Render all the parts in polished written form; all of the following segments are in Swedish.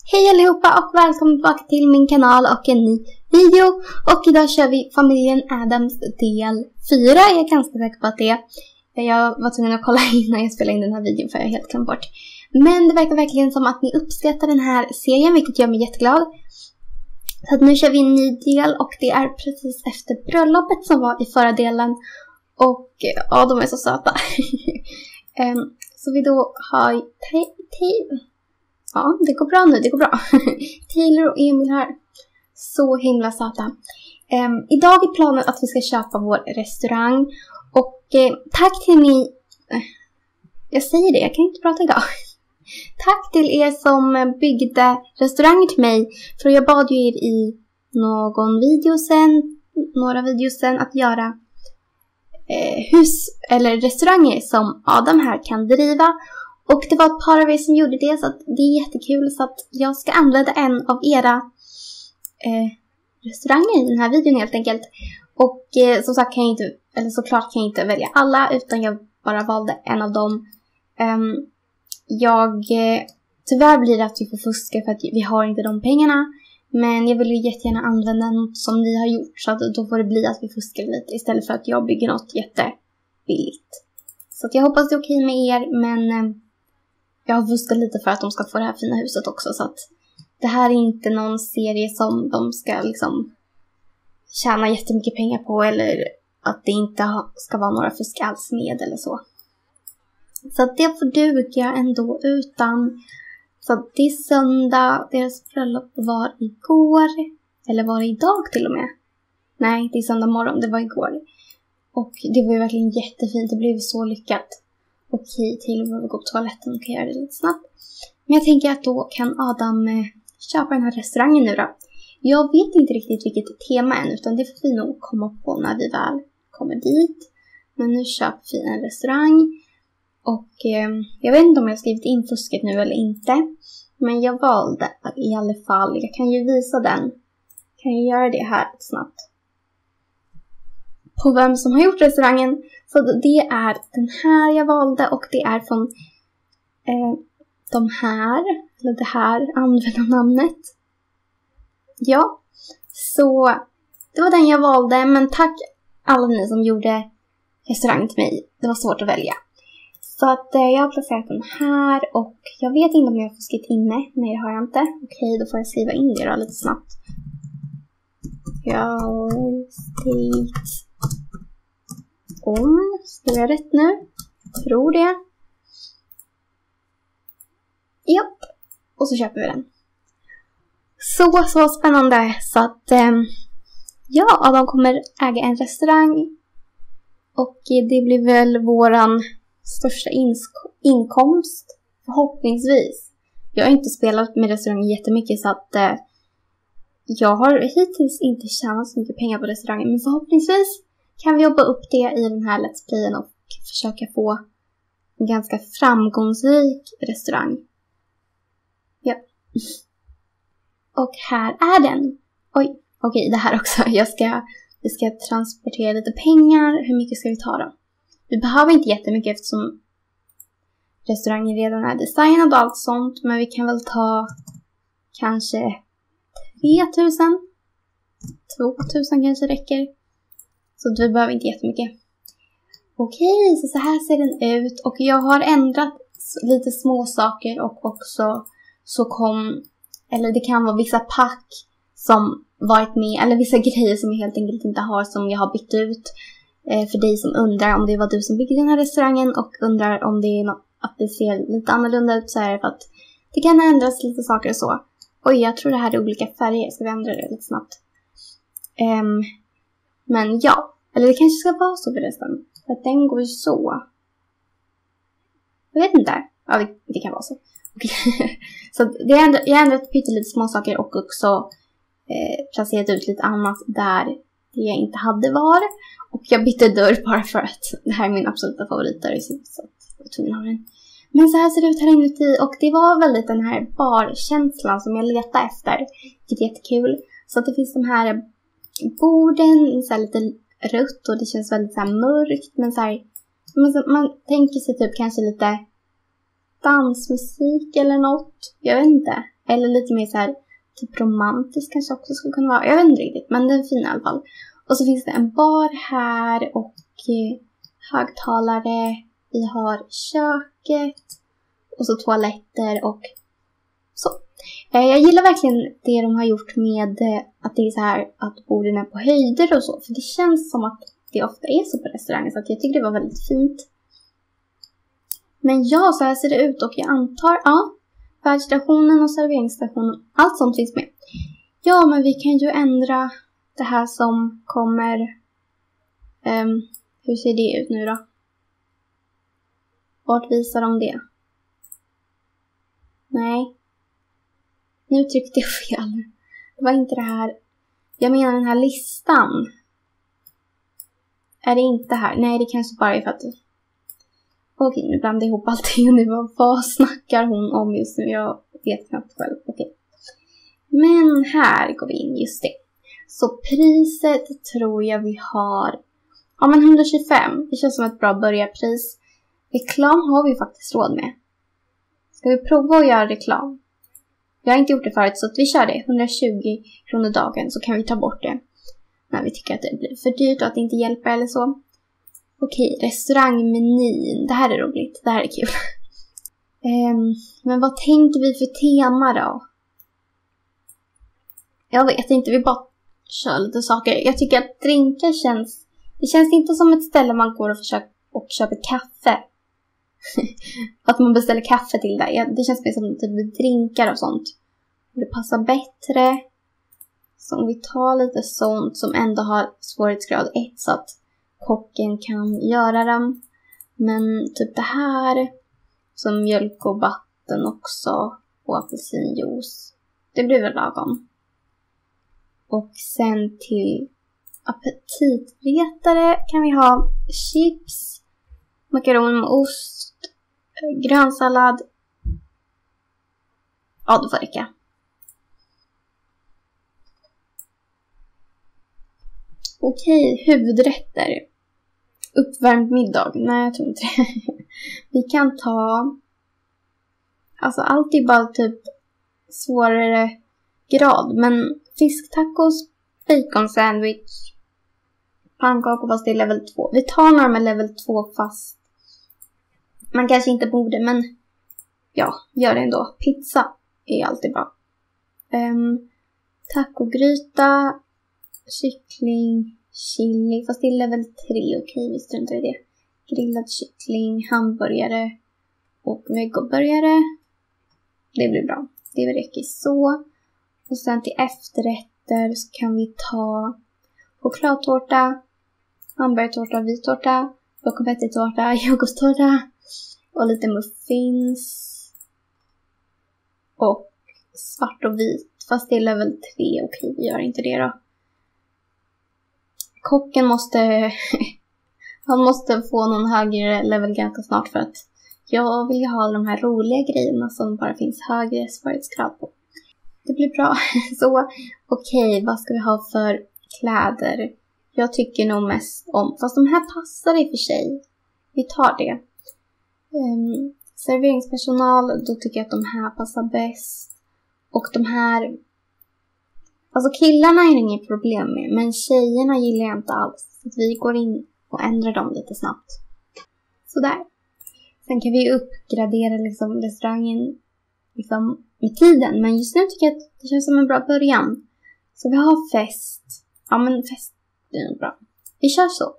Hej allihopa och välkommen tillbaka till min kanal och en ny video. Och idag kör vi familjen Addams del 4. Jag är ganska säker på att det är. Jag var tvungen att kolla innan jag spelade in den här videon för jag helt glömt bort. Men det verkar verkligen som att ni uppskattar den här serien, vilket gör mig jätteglad. Så att nu kör vi en ny del och det är precis efter bröllopet som var i förra delen. Och ja, de är så söta. Så vi då har ja, det går bra nu, det går bra. Taylor och Emil här. Så himla söta. Idag är planen att vi ska köpa vår restaurang. Och tack till ni... jag säger det, jag kan inte prata idag. Tack till er som byggde restauranger till mig. För jag bad ju er i några videos sen att göra hus eller restauranger som Adam här kan driva. Och det var ett par av er som gjorde det, så att det är jättekul. Så att jag ska använda en av era restauranger i den här videon helt enkelt. Och som sagt såklart kan jag inte välja alla, utan jag bara valde en av dem. Tyvärr blir det att vi får fuska för att vi har inte de pengarna. Men jag vill ju jättegärna använda något som ni har gjort, så att då får det bli att vi fuskar lite istället för att jag bygger något jättebilligt. Så att jag hoppas det är okej med er, men jag har fuskat lite för att de ska få det här fina huset också. Så att det här är inte någon serie som de ska liksom tjäna jättemycket pengar på, eller att det inte ska vara några fusk alls med eller så. Så att det får duga ändå utan. Så att det är söndag, deras bröllop var igår. Eller var det idag till och med? Nej, det är söndag morgon, det var igår. Och det var ju verkligen jättefint, det blev så lyckat. Okej, till och med gå på toaletten och kan göra det lite snabbt. Men jag tänker att då kan Adam köpa den här restaurangen nu då. Jag vet inte riktigt vilket tema än, utan det får vi nog komma på när vi väl kommer dit. Men nu köper vi en restaurang. Och jag vet inte om jag har skrivit in fusket nu eller inte. Men jag valde i alla fall. Jag kan ju visa den. Kan jag göra det här snabbt. På vem som har gjort restaurangen. Så det är den här jag valde. Och det är från de här. Eller det här användarnamnet. Ja. Så det var den jag valde. Men tack alla ni som gjorde restaurang till mig. Det var svårt att välja. Så att jag har placerat den här. Och jag vet inte om jag har fuskat inne. Nej, det har jag inte. Okej, då får jag skriva in det då lite snabbt. Skriver jag rätt nu? Tror det. Japp. Och så köper vi den. Så spännande. Så att ja, de kommer äga en restaurang. Och det blir väl våran största inkomst. Förhoppningsvis. Jag har inte spelat med restauranger jättemycket, så att jag har hittills inte tjänat så mycket pengar på restaurangen. Men förhoppningsvis kan vi jobba upp det i den här Let's Playen och försöka få en ganska framgångsrik restaurang. Ja. Och här är den. Oj, okej, det här också. Vi ska transportera lite pengar. Hur mycket ska vi ta då? Vi behöver inte jättemycket eftersom restaurangen redan är designad och allt sånt. Men vi kan väl ta kanske 3000. 2000 kanske räcker. Så vi behöver inte jättemycket. Okej, så här ser den ut. Och jag har ändrat lite små saker. Och också eller det kan vara vissa pack som varit med. Eller vissa grejer som jag helt enkelt inte har, som jag har bytt ut. För dig som undrar om det var du som byggde den här restaurangen. Och undrar om det är något, att det ser lite annorlunda ut, så är det för att det kan ändras lite saker och så. Oj, jag tror det här är olika färger. Ska vi ändra det lite snabbt? Men ja. Eller det kanske ska vara så förresten. För att den går så. Jag vet inte. Ja, det kan vara så. Okay. Så jag har ändrat pyttelite små saker. Och också placerat ut lite annat där det jag inte hade var. Och jag bytte dörr bara för att det här är min absoluta favoritdörr. Så jag tvungen att ha den. Men så här ser det ut här inuti. Och det var väldigt den här barkänslan som jag letade efter. Vilket är jättekul. Så att det finns de här borden. Så här lite rött. Och det känns väldigt så här mörkt. Men så här, man tänker sig typ kanske lite dansmusik eller något. Jag vet inte. Eller lite mer så här typ romantisk kanske också skulle kunna vara. Jag vet inte riktigt, men den är fin i alla fall. Och så finns det en bar här och högtalare. Vi har köket och så toaletter och så. Jag gillar verkligen det de har gjort med att det är så här att borden är på höjder och så. För det känns som att det ofta är så på restauranger, så att jag tycker det var väldigt fint. Men ja, så här ser det ut och jag antar, ja, färdstationen och serveringsstationen, allt sånt finns med. Ja, men vi kan ju ändra det här som kommer. Hur ser det ut nu då? Vart visar de det? Nej. Nu tryckte jag fel. Det var inte det här. Jag menar den här listan. Är det inte här? Nej, det kanske bara är för att... Okej, nu blandade jag ihop allting. Nu vad snackar hon om just nu? Jag vet knappt själv. Okej. Men här går vi in, just det. Så priset tror jag vi har... Ja, men 125. Det känns som ett bra börjarpris. Reklam har vi faktiskt råd med. Ska vi prova att göra reklam? Jag har inte gjort det förut, så att vi kör det. 120 kronor dagen, så kan vi ta bort det när vi tycker att det blir för dyrt och att det inte hjälper eller så. Okej, restaurangmenyn. Det här är roligt. Det här är kul. Men vad tänker vi för tema då? Jag vet inte, vi bara kör lite saker. Jag tycker att drinkar känns... Det känns inte som ett ställe man går och köper kaffe. Att man beställer kaffe till det. Det känns mer som typ drinkar och sånt. Det passar bättre. Så om vi tar lite sånt som ändå har svårighetsgrad 1 så att kocken kan göra dem. Men typ det här som mjölk och vatten också och apelsinjuice. Det blir väl lagom. Och sen till aptitretare kan vi ha chips, makaroner med ost, grönsallad. Ja, det får räcka. Okej, huvudrätter. Uppvärmd middag. Nej, jag tror inte det. Vi kan ta... Alltså allt är bara typ svårare grad. Men fisktacos, bacon sandwich, pannkakor fast det är level 2. Vi tar några med level 2 fast man kanske inte borde, men ja, gör det ändå. Pizza är alltid bra. Tacogryta, kyckling, chili, fast det är level 3. Okej, vi struntar i det. Grillad kyckling, hamburgare och vegoburgare. Det blir bra. Det räcker så. Och sen till efterrätter så kan vi ta chokladtårta, hamburgertårta, vittårta, confettitårta, yoghurttårta och lite muffins. Och svart och vit, fast det är level 3. Okej, vi gör inte det då. Kocken måste han måste få någon högre level ganska snart, för att jag vill ha de här roliga grejerna som bara finns högre svårighetsgrad på. Det blir bra. Så okej, vad ska vi ha för kläder? Jag tycker nog mest om, fast de här passar i och för sig. Vi tar det. Serveringspersonal, då tycker jag att de här passar bäst. Och de här, alltså killarna är det inget problem med, men tjejerna gillar jag inte alls. Så vi går in och ändrar dem lite snabbt. Sådär. Sen kan vi uppgradera liksom restaurangen liksom med tiden. Men just nu tycker jag att det känns som en bra början. Så vi har fest. Ja, men fest är bra. Vi kör så.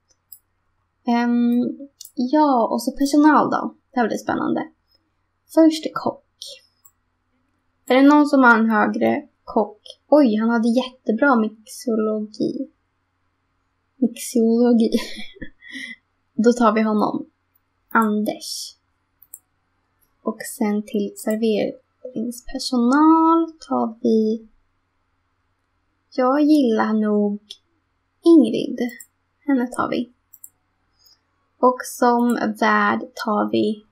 Ja, och så personal då. Det här blir spännande. Först kock. Är det någon som har en högre kock? Oj, han hade jättebra mixologi. Då tar vi honom. Anders. Och sen till serveringspersonal tar vi... Jag gillar nog Ingrid. Henne tar vi. Och som värd tar vi...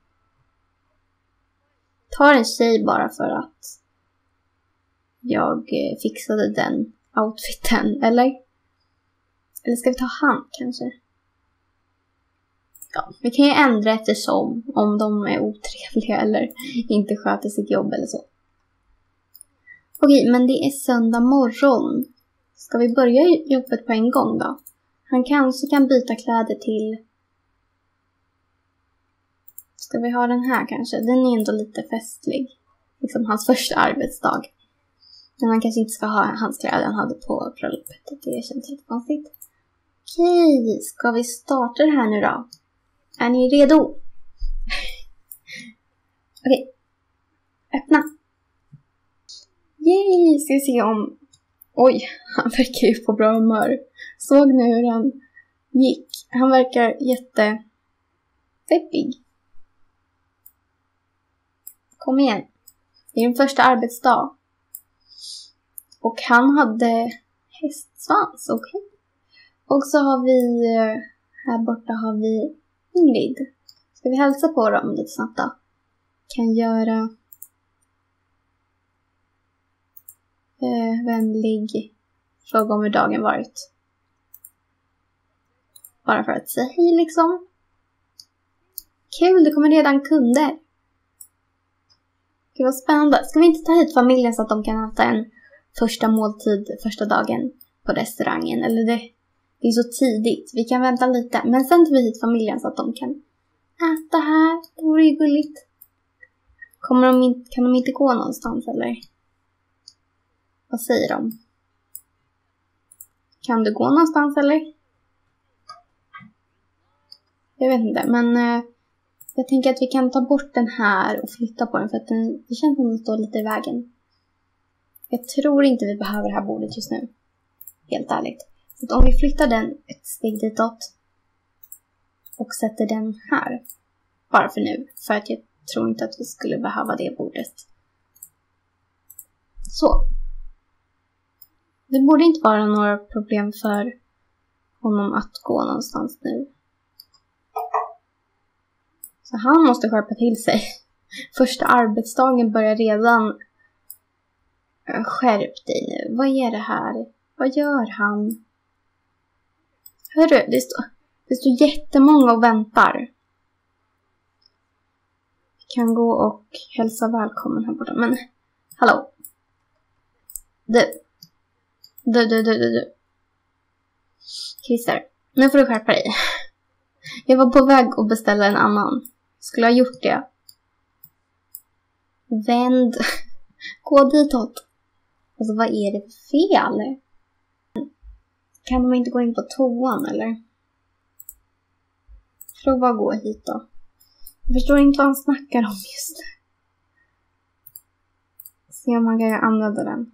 Tar en tjej bara för att jag fixade den outfiten. Eller ska vi ta han kanske? Ja, vi kan ju ändra eftersom om de är otrevliga eller inte sköter sitt jobb eller så. Okej, men det är söndag morgon. Ska vi börja jobbet på en gång då? Han kanske kan byta kläder till... Ska vi ha den här kanske? Den är ändå lite festlig. Liksom hans första arbetsdag. Men han kanske inte ska ha hans kläder han hade på bröllopet. Det känns lite konstigt. Okej, ska vi starta det här nu då? Är ni redo? Okej. Öppna. Yay, ska vi se om... Oj, han verkar ju på bra humör. Såg nu hur han gick. Han verkar jättepeppig. Kom igen. Det är din första arbetsdag. Och han hade hästsvans, okej. Och så har vi... Här borta har vi Ingrid. Ska vi hälsa på dem lite snabbt då? Kan göra... vänlig fråga om hur dagen varit. Bara för att säga hej liksom. Kul, det kommer redan kunder. Gud vad spännande. Ska vi inte ta hit familjen så att de kan äta en första måltid första dagen på restaurangen? Eller det är så tidigt. Vi kan vänta lite. Men sen tar vi hit familjen så att de kan äta här. Det vore ju gulligt. Kan de inte gå någonstans eller? Vad säger de? Kan du gå någonstans eller? Jag vet inte, men jag tänker att vi kan ta bort den här och flytta på den för att det känns som att den står lite i vägen. Jag tror inte vi behöver det här bordet just nu. Helt ärligt. Så att om vi flyttar den ett steg ditåt och sätter den här. Bara för nu. För att jag tror inte att vi skulle behöva det bordet. Så. Det borde inte vara några problem för honom att gå någonstans nu. Så han måste skärpa till sig. Första arbetsdagen börjar redan. Skärp dig nu. Vad är det här? Vad gör han? Hörru, det står jättemånga och väntar. Vi kan gå och hälsa välkommen här borta. Men, hallå. Du. Christer, nu får du skärpa dig. Jag var på väg att beställa en annan. Skulle ha gjort det. Vänd. Gå ditåt. Alltså vad är det för fel? Kan de inte gå in på toan eller? Prova att gå hit då. Jag förstår inte vad han snackar om just nu. Se om man kan använda den.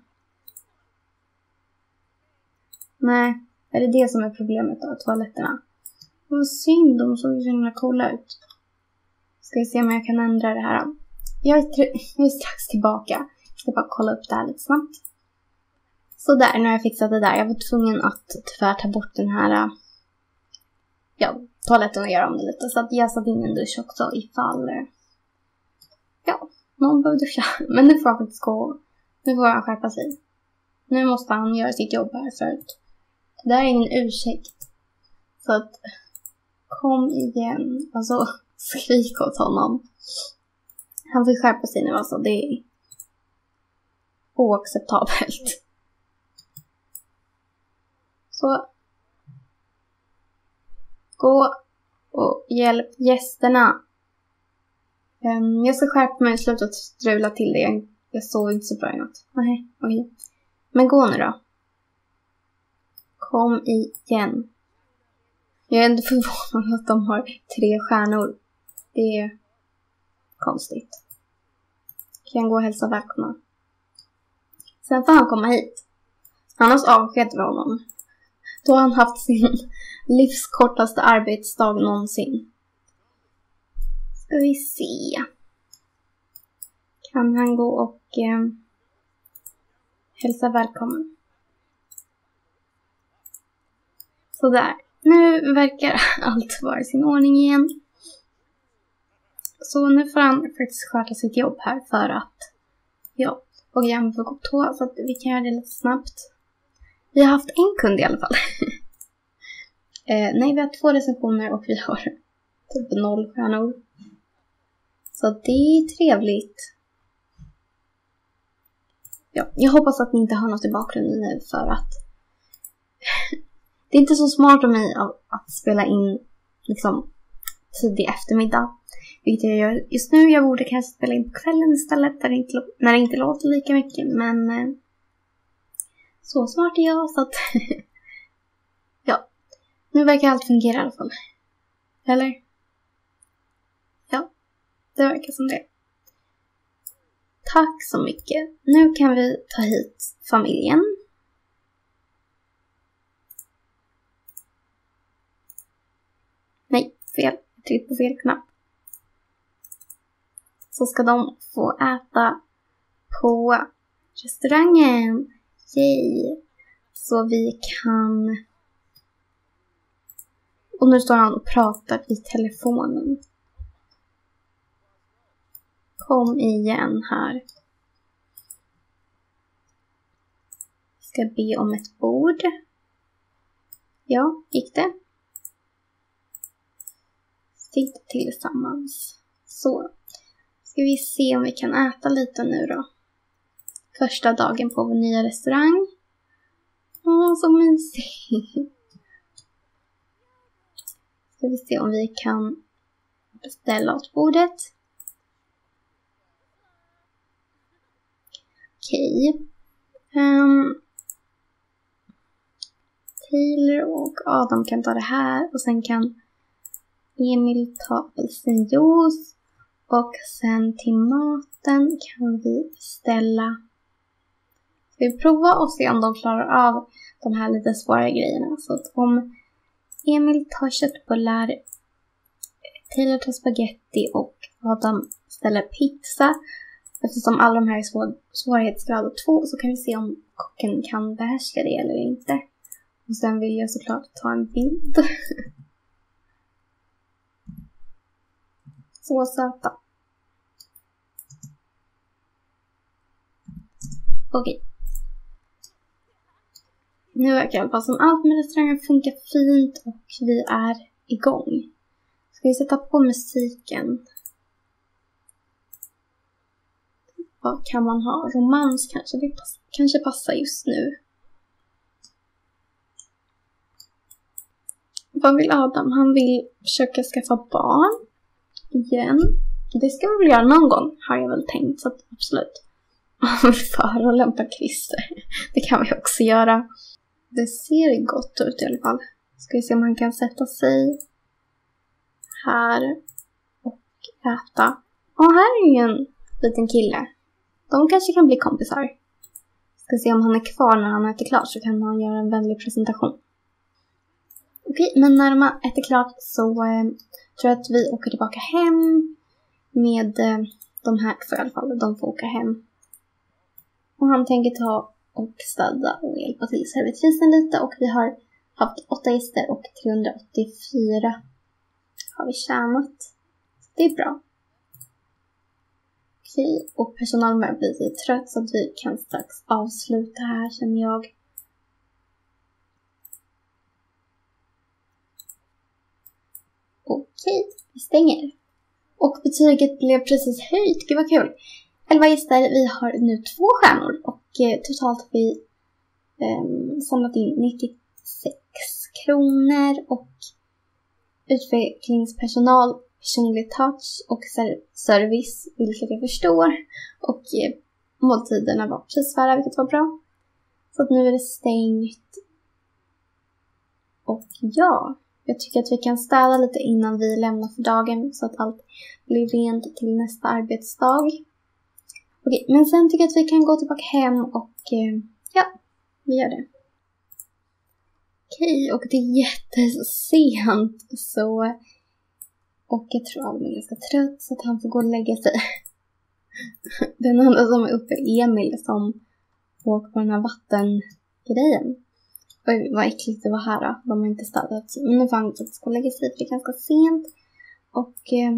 Nej, är det som är problemet då? Toaletterna. Vad synd, de såg ju så himla coola ut. Ska vi se om jag kan ändra det här. Jag är strax tillbaka. Jag ska bara kolla upp det här lite snabbt. Så där, nu har jag fixat det där. Jag var tvungen att tyvärr ta bort den här toaletten och göra om det lite. Så att jag satt in en dusch också ifall någon behöver duscha. Men nu får han faktiskt gå. Nu får han skärpa sig. Nu måste han göra sitt jobb här för att det där är ingen ursäkt. Så att kom igen. Alltså skrik åt honom. Han får skärpa sig nu alltså. Det är oacceptabelt. Så gå och hjälp gästerna. Jag ska skärpa mig och sluta strula till det. Jag sov inte så bra i natt. Nej, okej. Men gå nu då. Kom igen. Jag är ändå förvånad att de har 3 stjärnor. Det är konstigt. Kan jag gå och hälsa välkomna. Sen får han komma hit. Annars avskedar vi honom. Då har han haft sin livskortaste arbetsdag någonsin. Ska vi se. Kan han gå och hälsa välkommen. Sådär. Nu verkar allt vara i sin ordning igen. Så nu får han faktiskt sköta sitt jobb här för att och jag får gå på toa så att vi kan göra det lite snabbt. Vi har haft en kund i alla fall. Nej, vi har 2 recensioner och vi har typ 0 stjärnor. Så det är trevligt. ja, jag hoppas att ni inte har något i bakgrunden nu, för att det är inte så smart av mig att spela in liksom tidig eftermiddag, vilket jag gör just nu. Jag borde kanske spela in på kvällen istället, när det inte låter lika mycket, men så smart är jag, så att ja, nu verkar allt fungera i alla fall. Eller? Ja, det verkar som det. Tack så mycket. Nu kan vi ta hit familjen. Nej, fel. Jag tryckte på fel knapp. Så ska de få äta på restaurangen. Yay. Så vi kan... Och nu står han och pratar i telefonen. Kom igen här. Ska be om ett bord. Ja, gick det? Sitt tillsammans. Så. Ska vi se om vi kan äta lite nu då. Första dagen på vår nya restaurang. Åh, så mysigt. Ska vi se om vi kan beställa åt bordet. Okej. Taylor och Adam kan ta det här. Och sen kan Emil ta apelsinjuice. Och sen till maten kan vi beställa. Ska vi prova och se om de klarar av de här lite svåra grejerna. Så att om Emil tar köttbullar, Taylor tar spaghetti och Adam ställer pizza. Eftersom alla de här är svårighetsgrad 2, så kan vi se om kocken kan behärska det eller inte. Och sen vill jag såklart ta en bild. Så söta. Okej. Nu verkar i alla fall som allt med restaurangen funkar fint och vi är igång. Ska vi sätta på musiken? Vad kan man ha? Romans kanske? Det kanske passar just nu. Vad vill Adam? Han vill försöka skaffa barn. Igen. Det ska vi väl göra någon gång, har jag väl tänkt. Så att absolut. Han vill förolämpa Christer. Det kan vi också göra. Det ser gott ut i alla fall. Ska vi se om han kan sätta sig här och äta. Och här är ju en liten kille. De kanske kan bli kompisar. Ska se om han är kvar när han äter klart, så kan han göra en vänlig presentation. Okej, men när de äter klart så tror jag att vi åker tillbaka hem med de här två i alla fall. De får åka hem. Och han tänker ta och städa och hjälpa till servitrisen lite. Och vi har haft 8 gäster och 384 har vi tjänat. Det är bra. Okej, och personalen börjar bli lite trött så att vi kan strax avsluta här, känner jag. Okej, vi stänger. Och betyget blev precis höjt. Gud vad kul. 11 gäster, vi har nu 2 stjärnor. Och totalt har vi samlat in 96 kronor. Och utvecklingspersonal, personlig touch och service, vilket jag förstår. Och måltiderna var prisvärda, vilket var bra. Så att nu är det stängt. Och ja, jag tycker att vi kan städa lite innan vi lämnar för dagen, så att allt blir rent till nästa arbetsdag. Okej, men sen tycker jag att vi kan gå tillbaka hem och ja, vi gör det. Okej, och det är jättesent så... Och jag tror att han är ganska trött så att han får gå och lägga sig. Den enda som är uppe är Emil som åker på den här vattengrejen. Oj, vad äckligt det var här då. De har inte städat. Men nu får han gå och lägga sig för det är ganska sent. Och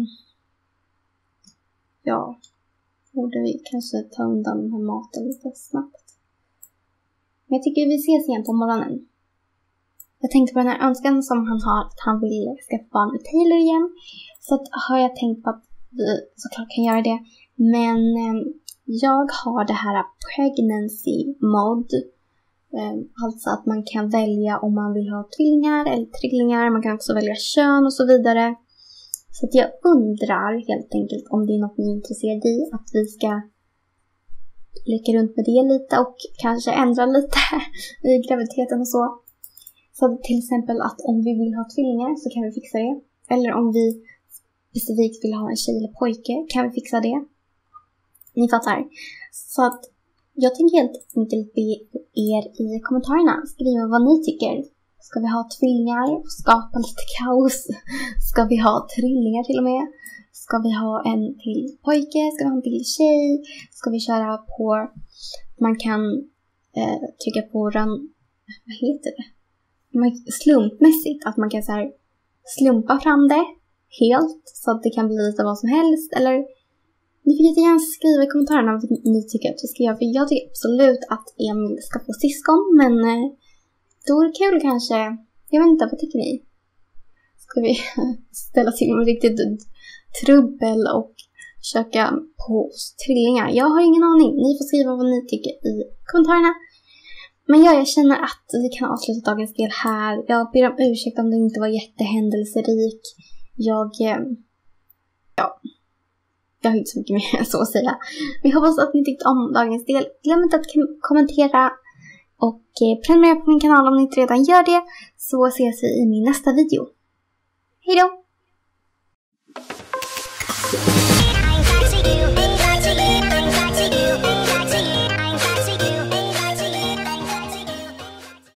ja, borde vi kanske ta undan den här maten lite snabbt. Men jag tycker vi ses igen på morgonen. Jag tänkte på den här önskan som han har, att han vill skaffa barn med Taylor igen. Så att har jag tänkt på att vi såklart kan göra det. Men jag har det här pregnancy mode. Alltså att man kan välja om man vill ha tvillingar eller trillingar. Man kan också välja kön och så vidare. Så att jag undrar helt enkelt om det är något ni är intresserade i. Att vi ska leka runt med det lite och kanske ändra lite i graviditeten och så. Så till exempel att om vi vill ha tvillingar så kan vi fixa det. Eller om vi specifikt vill ha en tjej eller pojke kan vi fixa det. Ni fattar. Så att jag tänker helt enkelt be er i kommentarerna skriva vad ni tycker. Ska vi ha tvillingar och skapa lite kaos? Ska vi ha trillingar till och med? Ska vi ha en till pojke? Ska vi ha en till tjej? Ska vi köra på... Man kan trycka på vad heter det? Slumpmässigt. Att man kan så här slumpa fram det helt. Så att det kan bli lite vad som helst. Eller ni får jättegärna skriva i kommentarerna vad ni tycker att vi ska göra. För jag tycker absolut att Emil ska få syskon. Men då är det kul kanske. Jag vet inte, vad tycker ni? Ska vi ställa till med riktigt trubbel och försöka på trillingar? Jag har ingen aning. Ni får skriva vad ni tycker i kommentarerna. Men jag känner att vi kan avsluta dagens del här. Jag ber om ursäkt om det inte var jättehändelserik. Jag har inte så mycket mer så att säga. Vi hoppas att ni tyckte om dagens del. Glöm inte att kommentera och prenumerera på min kanal om ni inte redan gör det. Så ses vi i min nästa video. Hej då!